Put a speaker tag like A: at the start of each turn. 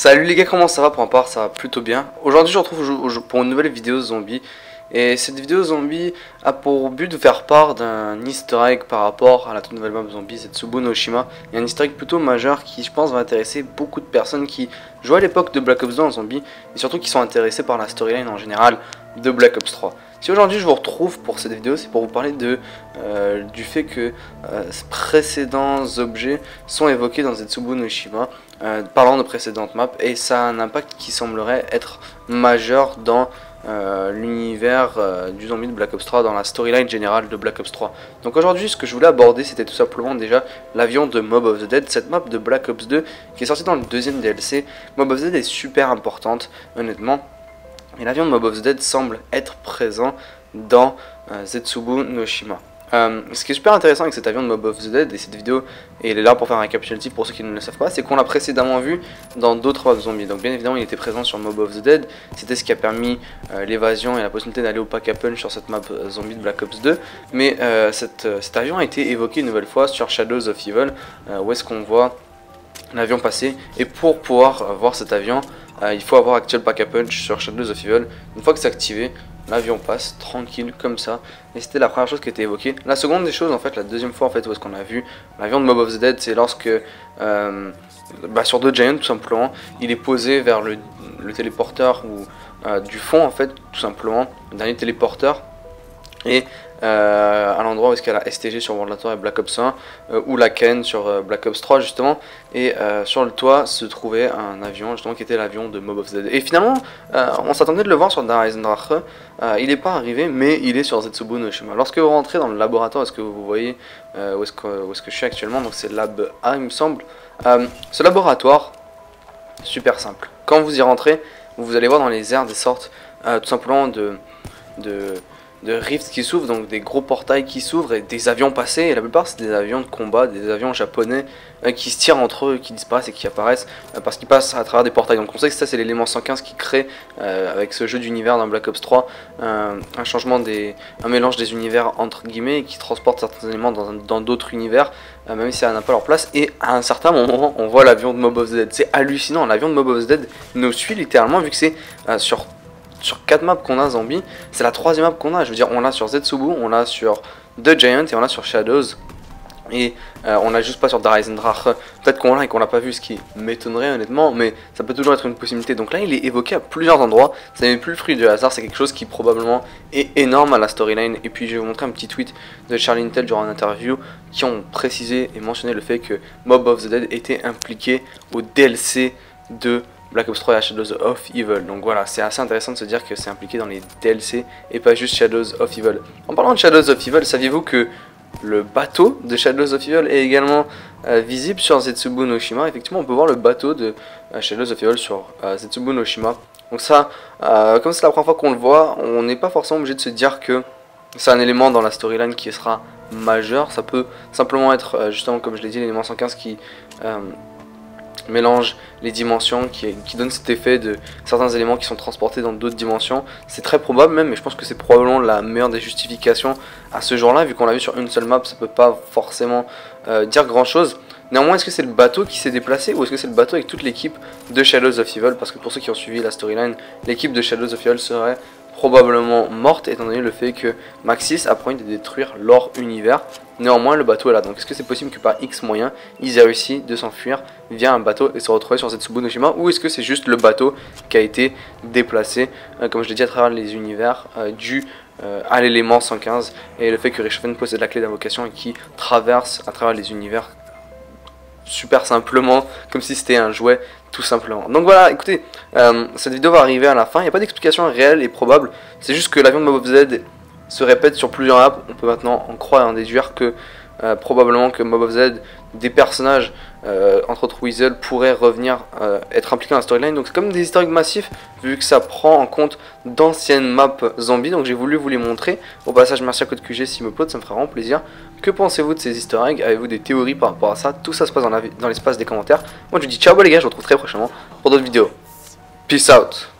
A: Salut les gars, comment ça va? Pour ma part ça va plutôt bien. Aujourd'hui je retrouve pour une nouvelle vidéo zombie. Et cette vidéo zombie a pour but de faire part d'un easter egg par rapport à la toute nouvelle map zombie Zetsubo no Shima. Il y a un easter egg plutôt majeur qui je pense va intéresser beaucoup de personnes qui jouaient à l'époque de Black Ops 2 en zombie. Et surtout qui sont intéressés par la storyline en général de Black Ops 3. Si aujourd'hui je vous retrouve pour cette vidéo, c'est pour vous parler du fait que précédents objets sont évoqués dans Zetsubo no Shima, parlant de précédentes maps, et ça a un impact qui semblerait être majeur dans l'univers du zombie de Black Ops 3, dans la storyline générale de Black Ops 3. Donc aujourd'hui ce que je voulais aborder c'était tout simplement déjà l'avion de Mob of the Dead, cette map de Black Ops 2 qui est sortie dans le deuxième DLC. Mob of the Dead est super importante honnêtement. Et l'avion de Mob of the Dead semble être présent dans Zetsubo no Shima. Ce qui est super intéressant avec cet avion de Mob of the Dead, et cette vidéo, et elle est là pour faire un récapitulatif pour ceux qui ne le savent pas, c'est qu'on l'a précédemment vu dans d'autres maps zombies. Donc bien évidemment il était présent sur Mob of the Dead, c'était ce qui a permis l'évasion et la possibilité d'aller au pack-a-punch sur cette map zombie de Black Ops 2. Mais cet avion a été évoqué une nouvelle fois sur Shadows of Evil, où est-ce qu'on voit l'avion passer, et pour pouvoir voir cet avion, il faut avoir Actual Pack-a-Punch sur Shadows of Evil. Une fois que c'est activé, l'avion passe tranquille comme ça, et c'était la première chose qui était évoquée. La seconde des choses, en fait, la deuxième fois en fait où est-ce qu'on a vu l'avion de Mob of the Dead, c'est lorsque sur The Giant tout simplement, il est posé vers le téléporteur ou du fond en fait, tout simplement, le dernier téléporteur, et à l'endroit où est-ce qu'il y a la STG sur World at War et Black Ops 1, ou la Ken sur Black Ops 3 justement, et sur le toit se trouvait un avion justement qui était l'avion de Mob of the Dead. Et finalement on s'attendait de le voir sur Der Eisendrache, il n'est pas arrivé, mais il est sur Zetsubo no Shima. Lorsque vous rentrez dans le laboratoire, est-ce que vous voyez où est-ce que je suis actuellement? Donc c'est Lab A il me semble. Ce laboratoire, super simple, quand vous y rentrez, vous allez voir dans les airs des sortes tout simplement de rifts qui s'ouvrent, donc des gros portails qui s'ouvrent et des avions passés, et la plupart c'est des avions de combat, des avions japonais qui se tirent entre eux, qui disparaissent et qui apparaissent parce qu'ils passent à travers des portails. Donc on sait que ça c'est l'élément 115 qui crée avec ce jeu d'univers dans Black Ops 3 un changement, un mélange des univers entre guillemets, qui transporte certains éléments dans d'autres univers, même si ça n'a pas leur place. Et à un certain moment on voit l'avion de Mob of the Dead, c'est hallucinant, l'avion de Mob of the Dead nous suit littéralement, vu que c'est sur 4 maps qu'on a zombie, c'est la 3e map qu'on a. Je veux dire, on l'a sur Zetsubo, on l'a sur The Giant et on l'a sur Shadows. Et on l'a juste pas sur Der Eisendrache. Peut-être qu'on l'a et qu'on l'a pas vu, ce qui m'étonnerait honnêtement, mais ça peut toujours être une possibilité. Donc là il est évoqué à plusieurs endroits, ça n'est plus le fruit du hasard, c'est quelque chose qui probablement est énorme à la storyline. Et puis je vais vous montrer un petit tweet de Charlie Intel durant une interview qui ont précisé et mentionné le fait que Mob of the Dead était impliqué au DLC de Black Ops 3 et Shadows of Evil. Donc voilà, c'est assez intéressant de se dire que c'est impliqué dans les DLC et pas juste Shadows of Evil. En parlant de Shadows of Evil, saviez-vous que le bateau de Shadows of Evil est également visible sur Zetsubo no Shima? Effectivement, on peut voir le bateau de Shadows of Evil sur Zetsubo no Shima. Donc ça, comme c'est la première fois qu'on le voit, on n'est pas forcément obligé de se dire que c'est un élément dans la storyline qui sera majeur. Ça peut simplement être, justement comme je l'ai dit, l'élément 115 qui mélange les dimensions, qui donne cet effet de certains éléments qui sont transportés dans d'autres dimensions. C'est très probable même, mais je pense que c'est probablement la meilleure des justifications à ce jour là, vu qu'on l'a vu sur une seule map, ça peut pas forcément dire grand chose. Néanmoins, est-ce que c'est le bateau qui s'est déplacé, ou est-ce que c'est le bateau avec toute l'équipe de Shadows of Evil? Parce que pour ceux qui ont suivi la storyline, l'équipe de Shadows of Evil serait probablement morte, étant donné le fait que Maxis a promis de détruire leur univers. Néanmoins le bateau est là, donc est-ce que c'est possible que par X moyens ils aient réussi de s'enfuir via un bateau et se retrouver sur Zetsubo no Shima, ou est-ce que c'est juste le bateau qui a été déplacé comme je l'ai dit à travers les univers dû à l'élément 115 et le fait que Richthofen possède la clé d'invocation et qui traverse à travers les univers super simplement, comme si c'était un jouet tout simplement. Donc voilà, écoutez, cette vidéo va arriver à la fin, il n'y a pas d'explication réelle et probable, c'est juste que l'avion de Mob of the Dead se répète sur plusieurs maps. On peut maintenant en croire et en déduire que probablement que Mob of the Dead, des personnages entre autres Weasel, pourraient revenir être impliqués dans la storyline. Donc c'est comme des easter eggs massifs, vu que ça prend en compte d'anciennes maps zombies. Donc j'ai voulu vous les montrer. Au passage, merci à CodeQG s'il me upload, ça me fera vraiment plaisir. Que pensez-vous de ces easter eggs? Avez-vous des théories par rapport à ça? Tout ça se passe dans l'espace des commentaires. Moi je vous dis ciao les gars, je vous retrouve très prochainement pour d'autres vidéos. Peace out.